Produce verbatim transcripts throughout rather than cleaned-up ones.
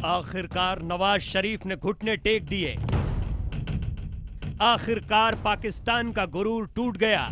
आखिरकार नवाज शरीफ ने घुटने टेक दिए। आखिरकार पाकिस्तान का गुरूर टूट गया।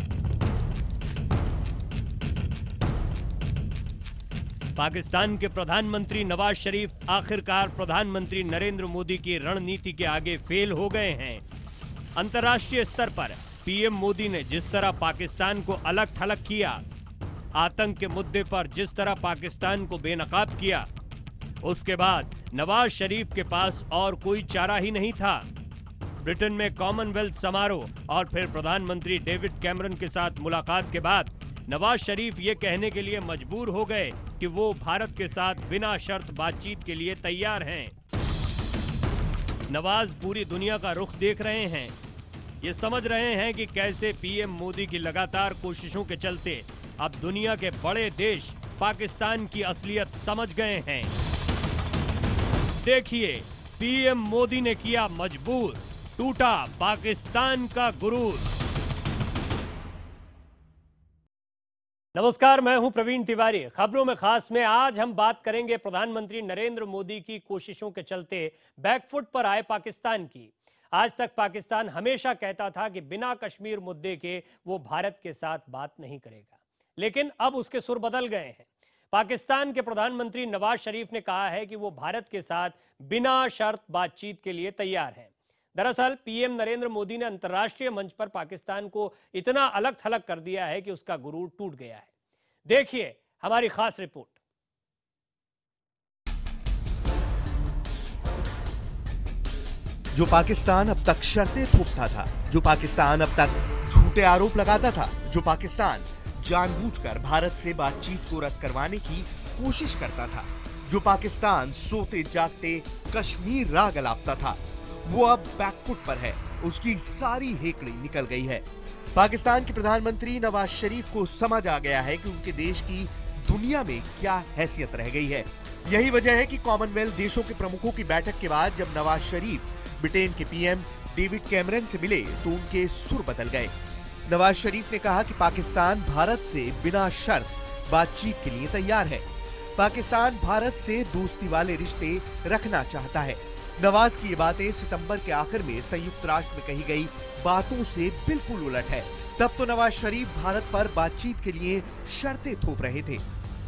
पाकिस्तान के प्रधानमंत्री नवाज शरीफ आखिरकार प्रधानमंत्री नरेंद्र मोदी की रणनीति के आगे फेल हो गए हैं। अंतर्राष्ट्रीय स्तर पर पीएम मोदी ने जिस तरह पाकिस्तान को अलग थलग किया, आतंक के मुद्दे पर जिस तरह पाकिस्तान को बेनकाब किया, उसके बाद नवाज शरीफ के पास और कोई चारा ही नहीं था। ब्रिटेन में कॉमनवेल्थ समारोह और फिर प्रधानमंत्री डेविड कैमरन के साथ मुलाकात के बाद नवाज शरीफ ये कहने के लिए मजबूर हो गए कि वो भारत के साथ बिना शर्त बातचीत के लिए तैयार हैं। नवाज पूरी दुनिया का रुख देख रहे हैं। ये समझ रहे हैं कि कैसे पीएम मोदी की लगातार कोशिशों के चलते अब दुनिया के बड़े देश पाकिस्तान की असलियत समझ गए हैं। देखिए, पीएम मोदी ने किया मजबूर, टूटा पाकिस्तान का गुरूर। नमस्कार, मैं हूं प्रवीण तिवारी। खबरों में खास में आज हम बात करेंगे प्रधानमंत्री नरेंद्र मोदी की कोशिशों के चलते बैकफुट पर आए पाकिस्तान की। आज तक पाकिस्तान हमेशा कहता था कि बिना कश्मीर मुद्दे के वो भारत के साथ बात नहीं करेगा, लेकिन अब उसके सुर बदल गए हैं। पाकिस्तान के प्रधानमंत्री नवाज शरीफ ने कहा है कि वो भारत के साथ बिना शर्त बातचीत के लिए तैयार हैं। दरअसल पीएम नरेंद्र मोदी ने अंतर्राष्ट्रीय मंच पर पाकिस्तान को इतना अलग थलग कर दिया है कि उसका गुरूर टूट गया है। देखिए हमारी खास रिपोर्ट। जो पाकिस्तान अब तक शर्तें थोपता था, जो पाकिस्तान अब तक झूठे आरोप लगाता था, जो पाकिस्तान जानबूझकर भारत से बातचीत को रद्द करवाने की कोशिश करता था, जो पाकिस्तान सोते जागते कश्मीर राग अलापता था, वो अब बैकफुट पर है। उसकी सारी हेकड़ी निकल गई है। पाकिस्तान के प्रधानमंत्री नवाज शरीफ को समझ आ गया है कि उनके देश की दुनिया में क्या हैसियत रह गई है। यही वजह है कि कॉमनवेल्थ देशों के प्रमुखों की बैठक के बाद जब नवाज शरीफ ब्रिटेन के पीएम डेविड कैमरन से मिले तो उनके सुर बदल गए। नवाज शरीफ ने कहा कि पाकिस्तान भारत से बिना शर्त बातचीत के लिए तैयार है। पाकिस्तान भारत से दोस्ती वाले रिश्ते रखना चाहता है। नवाज की ये बातें सितंबर के आखिर में संयुक्त राष्ट्र में कही गई बातों से बिल्कुल उलट है। तब तो नवाज शरीफ भारत पर बातचीत के लिए शर्तें थोप रहे थे।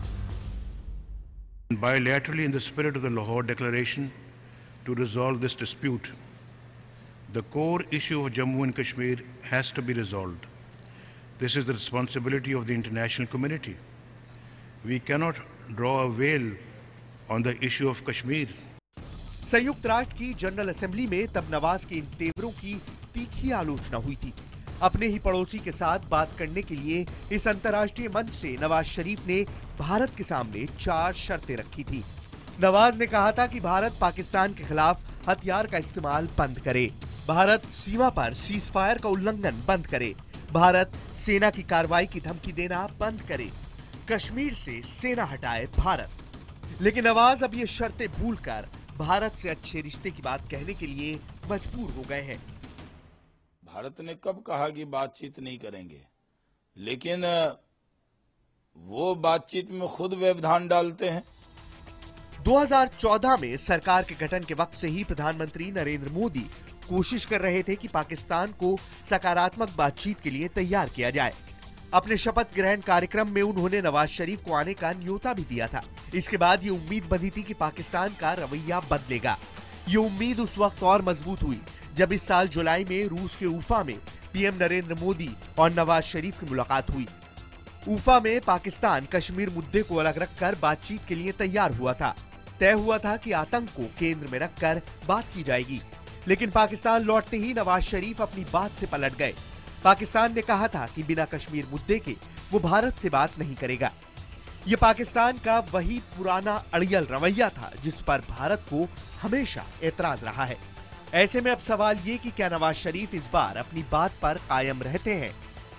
Bilaterally, in the spirit of the Lahore Declaration, to resolve this dispute, the core issue of Jammu and Kashmir has to be resolved. This is the responsibility of the international community. We cannot draw a veil on the issue of Kashmir. संयुक्त राष्ट्र की general assembly में तब नवाज के इन तेवरों की तीखी आलोचना हुई थी। अपने ही पड़ोसी के साथ बात करने के लिए इस अंतर्राष्ट्रीय मंच से नवाज शरीफ ने भारत के सामने चार शर्तें रखी थी। नवाज ने कहा था कि भारत पाकिस्तान के खिलाफ हथियार का इस्तेमाल बंद करे, भारत सीमा पर सीज फायर का उल्लंघन बंद करे, भारत सेना की कार्रवाई की धमकी देना बंद करे, कश्मीर से सेना हटाए भारत। लेकिन नवाज अब ये शर्तें भूलकर भारत से अच्छे रिश्ते की बात कहने के लिए मजबूर हो गए हैं। भारत ने कब कहा कि बातचीत नहीं करेंगे, लेकिन वो बातचीत में खुद व्यवधान डालते हैं। दो हज़ार चौदह में सरकार के गठन के वक्त से ही प्रधानमंत्री नरेंद्र मोदी कोशिश कर रहे थे कि पाकिस्तान को सकारात्मक बातचीत के लिए तैयार किया जाए। अपने शपथ ग्रहण कार्यक्रम में उन्होंने नवाज शरीफ को आने का न्योता भी दिया था। इसके बाद ये उम्मीद बंधी थी कि पाकिस्तान का रवैया बदलेगा। ये उम्मीद उस वक्त और मजबूत हुई जब इस साल जुलाई में रूस के उफा में पीएम नरेंद्र मोदी और नवाज शरीफ की मुलाकात हुई। उफा में पाकिस्तान कश्मीर मुद्दे को अलग रखकर बातचीत के लिए तैयार हुआ था। तय हुआ था कि आतंक को केंद्र में रखकर बात की जाएगी, लेकिन पाकिस्तान लौटते ही नवाज शरीफ अपनी बात से पलट गए। पाकिस्तान ने कहा था कि बिना कश्मीर मुद्दे के वो भारत से बात नहीं करेगा। ये पाकिस्तान का वही पुराना अड़ियल रवैया था जिस पर भारत को हमेशा एतराज रहा है। ऐसे में अब सवाल ये कि क्या नवाज शरीफ इस बार अपनी बात पर कायम रहते हैं?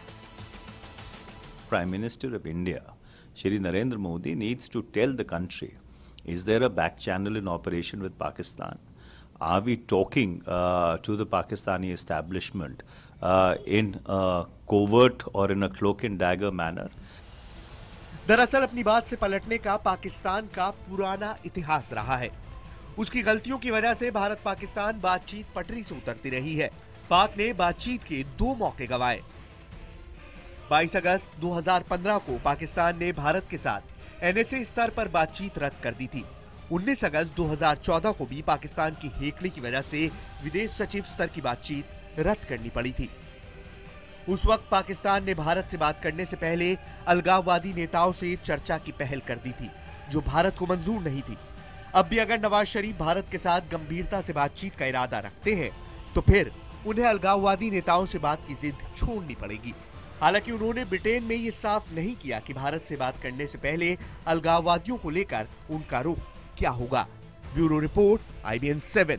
Prime Minister of India, Shri Narendra Modi, needs to tell the country, is there a back channel in operation with Pakistan? Are we talking uh, to the Pakistani establishment uh, in a covert or in a cloak and dagger manner? दरअसल अपनी बात से पलटने का पाकिस्तान का पुराना इतिहास रहा है। उसकी गलतियों की वजह से भारत पाकिस्तान बातचीत पटरी से उतरती रही है। पाक ने बातचीत के दो मौके गंवाए। बाईस अगस्त दो हज़ार पंद्रह को पाकिस्तान ने भारत के साथ एनएसए स्तर पर बातचीत रद्द कर दी थी। उन्नीस अगस्त दो हज़ार चौदह को भी पाकिस्तान की हेकड़ी की वजह से विदेश सचिव स्तर की बातचीत रद्द करनी पड़ी थी। उस वक्त पाकिस्तान ने भारत से बात करने से पहले अलगाववादी नेताओं से चर्चा की पहल कर दी थी, जो भारत को मंजूर नहीं थी। अब भी अगर नवाज शरीफ भारत के साथ गंभीरता से बातचीत का इरादा रखते हैं, तो फिर उन्हें अलगाववादी नेताओं से बात की जिद छोड़नी पड़ेगी। हालांकि उन्होंने ब्रिटेन में ये साफ नहीं किया कि भारत से बात करने से पहले अलगाववादियों को लेकर उनका रुख क्या होगा। Bureau report, I B N seven.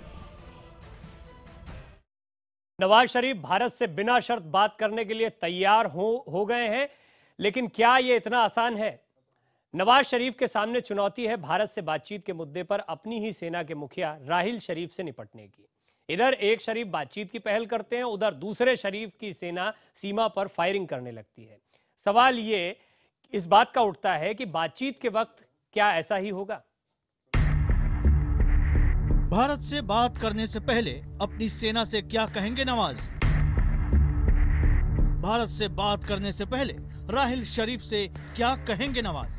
Nawaz Sharif Bharat से बिना शर्त बात करने के लिए तैयार हो हो गए हैं, लेकिन क्या यह इतना आसान है? नवाज शरीफ के सामने चुनौती है भारत से बातचीत के मुद्दे पर अपनी ही सेना के मुखिया राहिल शरीफ से निपटने की। इधर एक शरीफ बातचीत की पहल करते हैं, उधर दूसरे शरीफ की सेना सीमा पर फायरिंग करने लगती है। सवाल ये इस बात का उठता है कि बातचीत के वक्त क्या ऐसा ही होगा? भारत से बात करने से पहले अपनी सेना से क्या कहेंगे नवाज? भारत से बात करने से पहले राहिल शरीफ से क्या कहेंगे नवाज?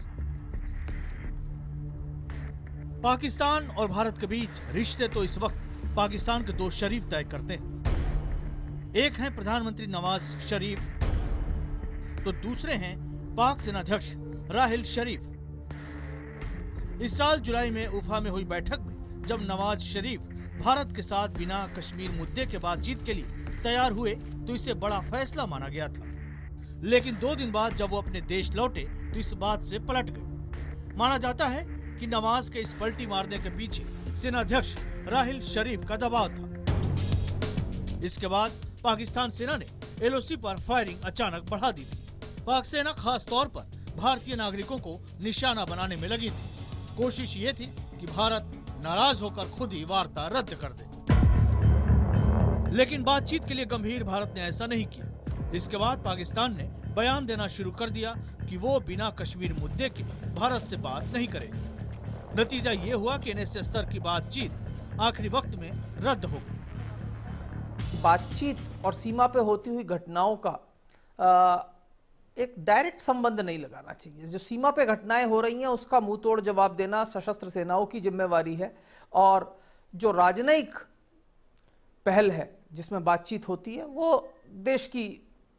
पाकिस्तान और भारत के बीच रिश्ते तो इस वक्त पाकिस्तान के दो शरीफ तय करते हैं। एक हैं प्रधानमंत्री नवाज शरीफ, तो दूसरे हैं पाक सेनाध्यक्ष राहिल शरीफ। इस साल जुलाई में उफा में हुई बैठक में जब नवाज शरीफ भारत के साथ बिना कश्मीर मुद्दे के बातचीत के लिए तैयार हुए तो इसे बड़ा फैसला माना गया था। लेकिन दो दिन बाद जब वो अपने देश लौटे तो इस बात से पलट गए। माना जाता है कि नवाज के इस पलटी मारने के पीछे सेनाध्यक्ष राहिल शरीफ का दबाव था। इसके बाद पाकिस्तान सेना ने एल ओ सी पर फायरिंग अचानक बढ़ा दी थी। पाक सेना खास तौर पर भारतीय नागरिकों को निशाना बनाने में लगी थी। कोशिश ये थी कि भारत नाराज होकर खुद ही वार्ता रद्द कर दे। लेकिन बातचीत के लिए गंभीर भारत ने ऐसा नहीं किया। इसके बाद पाकिस्तान ने बयान देना शुरू कर दिया कि वो बिना कश्मीर मुद्दे के भारत से बात नहीं करेगा। नतीजा ये हुआ कि एनएसए स्तर की बातचीत आखिरी वक्त में रद्द हो गई। बातचीत और सीमा पे होती हुई घटनाओं का आ, एक डायरेक्ट संबंध नहीं लगाना चाहिए। जो सीमा पे घटनाएं हो रही हैं उसका मुंह तोड़ जवाब देना सशस्त्र सेनाओं की जिम्मेवारी है, और जो राजनयिक पहल है जिसमें बातचीत होती है वो देश की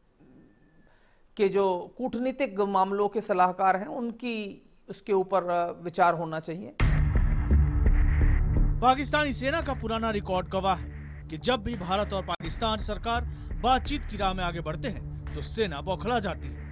के जो कूटनीतिक मामलों के सलाहकार हैं उनकी उसके ऊपर विचार होना चाहिए। पाकिस्तानी सेना का पुराना रिकॉर्ड गवाह है कि जब भी भारत और पाकिस्तान सरकार बातचीत की राह में आगे बढ़ते हैं तो सेना बौखला जाती है।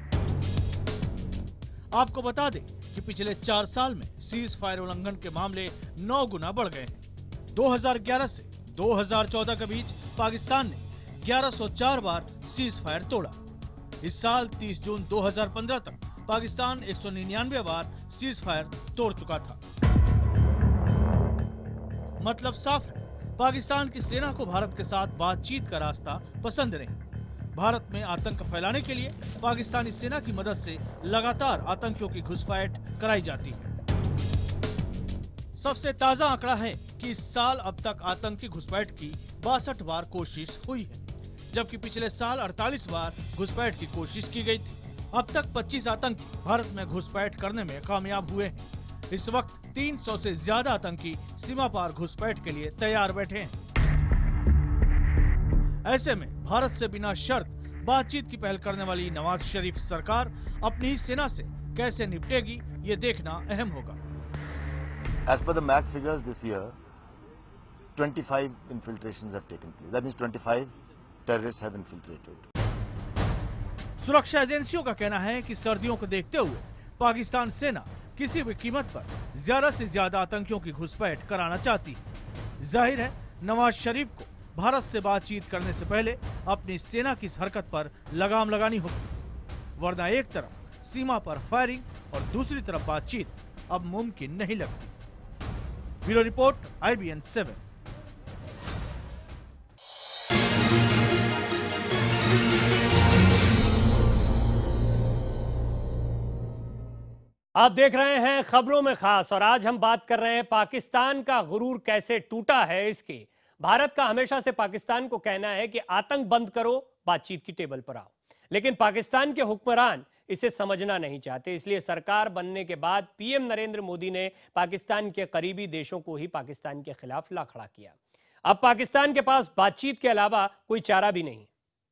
आपको बता दें कि पिछले चार साल में सीज फायर उल्लंघन के मामले नौ गुना बढ़ गए हैं। दो हज़ार ग्यारह से दो हज़ार चौदह के बीच पाकिस्तान ने ग्यारह सौ चार बार सीज फायर तोड़ा। इस साल तीस जून दो हज़ार पंद्रह तक पाकिस्तान एक सौ निन्यानवे बार सीज फायर तोड़ चुका था। मतलब साफ है, पाकिस्तान की सेना को भारत के साथ बातचीत का रास्ता पसंद नहीं। भारत में आतंक फैलाने के लिए पाकिस्तानी सेना की मदद से लगातार आतंकियों की घुसपैठ कराई जाती है। सबसे ताजा आंकड़ा है कि इस साल अब तक आतंकी घुसपैठ की बासठ बार कोशिश हुई है, जबकि पिछले साल अड़तालीस बार घुसपैठ की कोशिश की गई थी। अब तक पच्चीस आतंकी भारत में घुसपैठ करने में कामयाब हुए हैं। इस वक्त तीन सौ से ज्यादा आतंकी सीमा पार घुसपैठ के लिए तैयार बैठे हैं। ऐसे में भारत से बिना शर्त बातचीत की पहल करने वाली नवाज शरीफ सरकार अपनी ही सेना से कैसे निपटेगी, ये देखना अहम होगा। As per the M A C figures this year, twenty-five infiltrations have taken place. That means twenty-five terrorists have infiltrated. सुरक्षा एजेंसियों का कहना है कि सर्दियों को देखते हुए पाकिस्तान सेना किसी भी कीमत पर ज्यादा से ज्यादा आतंकियों की घुसपैठ कराना चाहती है। जाहिर है नवाज शरीफ को भारत से बातचीत करने से पहले अपनी सेना की इस हरकत पर लगाम लगानी होगी, वरना एक तरफ सीमा पर फायरिंग और दूसरी तरफ बातचीत अब मुमकिन नहीं लगती। Bureau report, I B N seven. आप देख रहे हैं खबरों में खास और आज हम बात कर रहे हैं पाकिस्तान का गुरूर कैसे टूटा है इसकी। भारत का हमेशा से पाकिस्तान को कहना है कि आतंक बंद करो, बातचीत की टेबल पर आओ, लेकिन पाकिस्तान के हुक्मरान इसे समझना नहीं चाहते। इसलिए सरकार बनने के बाद पीएम नरेंद्र मोदी ने पाकिस्तान के करीबी देशों को ही पाकिस्तान के खिलाफ ला खड़ा किया। अब पाकिस्तान के पास बातचीत के अलावा कोई चारा भी नहीं।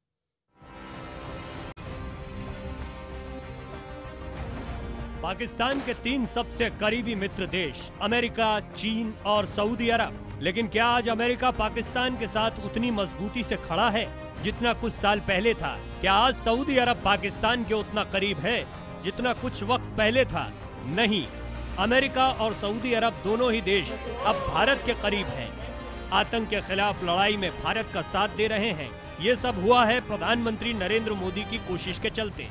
पाकिस्तान के तीन सबसे करीबी मित्र देश अमेरिका, चीन और सऊदी अरब। लेकिन क्या आज अमेरिका पाकिस्तान के साथ उतनी मजबूती से खड़ा है जितना कुछ साल पहले था? क्या आज सऊदी अरब पाकिस्तान के उतना करीब है जितना कुछ वक्त पहले था? नहीं, अमेरिका और सऊदी अरब दोनों ही देश अब भारत के करीब हैं। आतंक के खिलाफ लड़ाई में भारत का साथ दे रहे हैं। ये सब हुआ है प्रधानमंत्री नरेंद्र मोदी की कोशिश के चलते।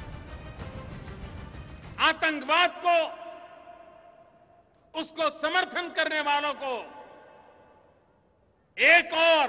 आतंकवाद को, उसको समर्थन करने वालों को एक और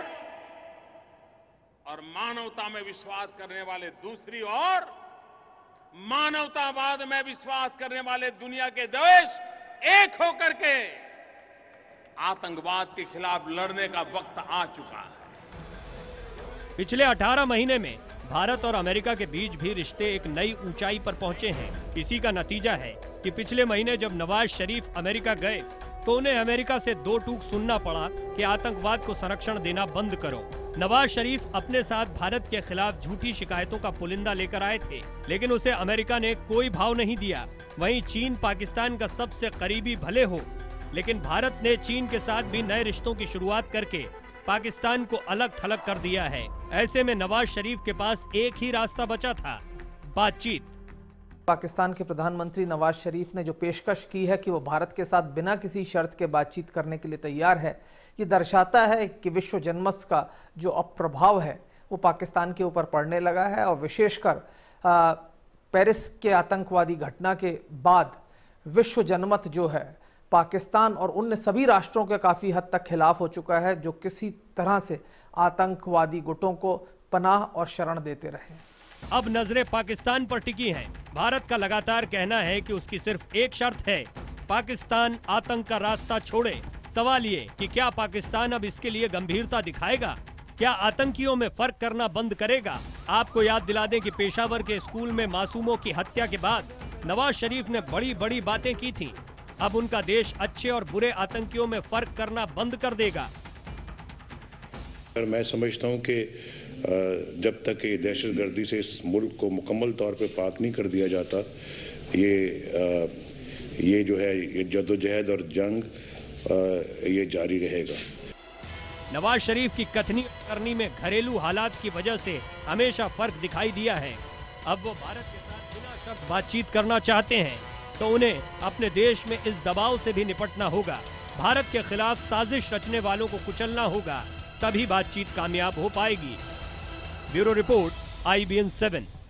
और मानवता में विश्वास करने वाले दूसरी ओर, मानवतावाद में विश्वास करने वाले दुनिया के देश एक होकर के आतंकवाद के खिलाफ लड़ने का वक्त आ चुका है। पिछले अठारह महीने में भारत और अमेरिका के बीच भी रिश्ते एक नई ऊंचाई पर पहुंचे हैं। इसी का नतीजा है कि पिछले महीने जब नवाज शरीफ अमेरिका गए तो उन्हें अमेरिका से दो टूक सुनना पड़ा कि आतंकवाद को संरक्षण देना बंद करो। नवाज शरीफ अपने साथ भारत के खिलाफ झूठी शिकायतों का पुलिंदा लेकर आए थे, लेकिन उसे अमेरिका ने कोई भाव नहीं दिया। वहीं चीन पाकिस्तान का सबसे करीबी भले हो, लेकिन भारत ने चीन के साथ भी नए रिश्तों की शुरुआत करके पाकिस्तान को अलग थलग कर दिया है। ऐसे में नवाज शरीफ के पास एक ही रास्ता बचा था, बातचीत। पाकिस्तान के प्रधानमंत्री नवाज शरीफ ने जो पेशकश की है कि वो भारत के साथ बिना किसी शर्त के बातचीत करने के लिए तैयार है, ये दर्शाता है कि विश्व जनमत का जो अप्रभाव है वो पाकिस्तान के ऊपर पड़ने लगा है। और विशेषकर पेरिस के आतंकवादी घटना के बाद विश्व जनमत जो है पाकिस्तान और उन सभी राष्ट्रों के काफ़ी हद तक खिलाफ हो चुका है जो किसी तरह से आतंकवादी गुटों को पनाह और शरण देते रहे। अब नजरें पाकिस्तान पर टिकी हैं। भारत का लगातार कहना है कि उसकी सिर्फ एक शर्त है, पाकिस्तान आतंक का रास्ता छोड़े। सवाल ये कि क्या पाकिस्तान अब इसके लिए गंभीरता दिखाएगा? क्या आतंकियों में फर्क करना बंद करेगा? आपको याद दिला दें कि पेशावर के स्कूल में मासूमों की हत्या के बाद नवाज शरीफ ने बड़ी बड़ी बातें की थी। अब उनका देश अच्छे और बुरे आतंकियों में फर्क करना बंद कर देगा। मैं समझता हूं कि जब तक ये दहशतगर्दी से इस मुल्क को मुकम्मल तौर पे पाक नहीं कर दिया जाता, ये ये जो है ये जद्दोजहद और जंग ये जारी रहेगा। नवाज शरीफ की कथनी करनी में घरेलू हालात की वजह से हमेशा फर्क दिखाई दिया है। अब वो भारत के साथ बिना शर्त बातचीत करना चाहते हैं तो उन्हें अपने देश में इस दबाव से भी निपटना होगा। भारत के खिलाफ साजिश रचने वालों को कुचलना होगा, तभी बातचीत कामयाब हो पाएगी। Bureau report, I B N seven.